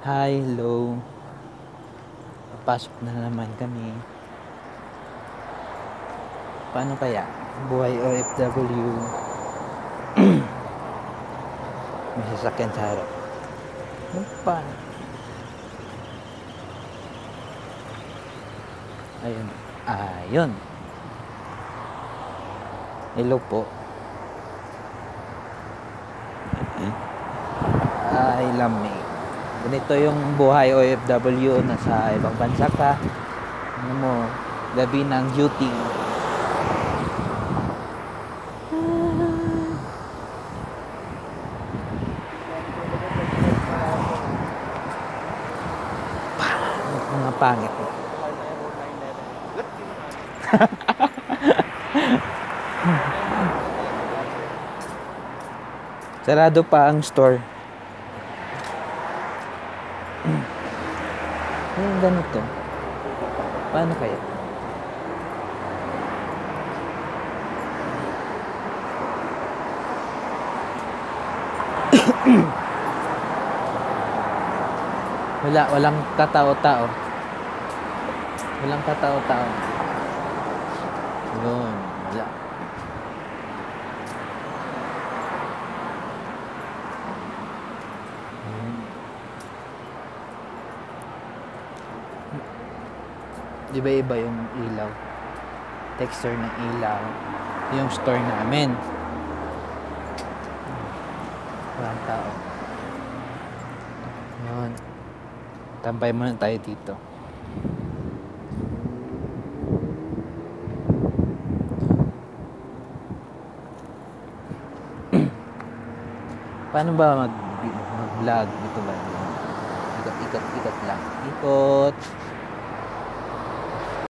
Hi, hello. Pasok na naman kami. Paano kaya? Buhay OFW. May sasakyan sa harap. Paano? Ayun. Ayun. Hello po. Ay, lamig. Ganito yung buhay OFW. Nasa ibang bansa ka. Ano mo, gabi ng duty. Mga pangit. Sarado pa ang store. Ayun, ganito. Paano kaya? Walang katao-tao. Walang katao-tao. Yun, wala. Di ba iba yung ilaw? Texture ng ilaw. Yung store namin. Walang tao. Yun. Tampay muna tayo dito. Paano ba mag-vlog? Ito ba? Ikot lang. Ikot.